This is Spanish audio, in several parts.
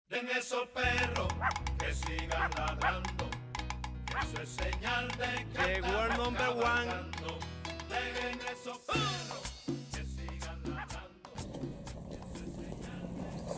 Den esos perros que sigan ladrando, que eso es señal de que llegó el number one. Den esos perros que sigan ladrando, que eso es señal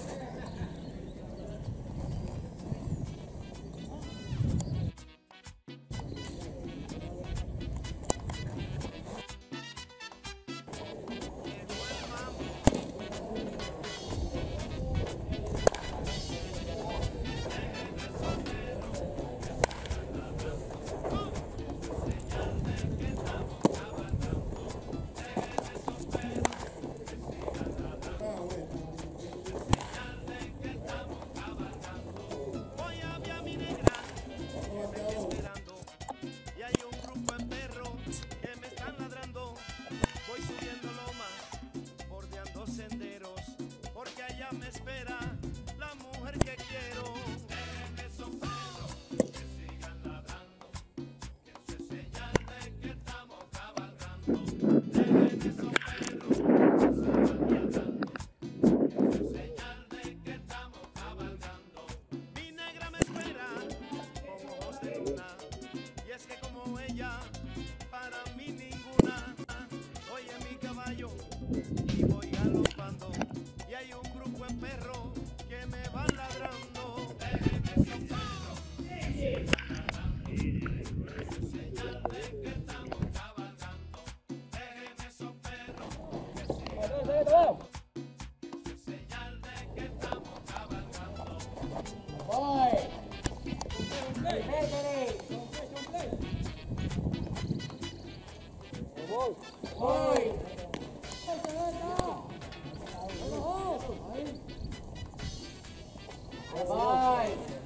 porque allá me espera la mujer que quiero. Den esos perros que sigan ladrando, que eso es señal de que estamos cabalgando. Den esos perros que sigan ladrando, que eso es señal de que estamos cabalgando. Mi negra me espera con ojos de luna, y es que como ella, para mí ninguna. Oye mi caballo, y voy galopando, y hay un grupo de perros que me van ladrando. Den esos perros que sigan ladrando, que eso es señal de que estamos cabalgando. Den esos perros que sigan ladrando, que eso es señal de que estamos cabalgando. Bye.